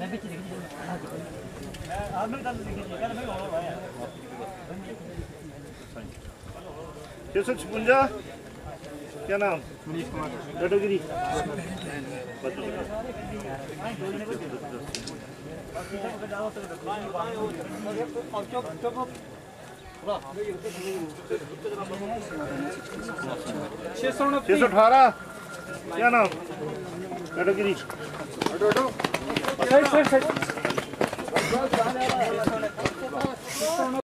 656 क्या नाम? मनीष कुमार कैटेगरी छः सौ 18 क्या नाम? कैटेगरी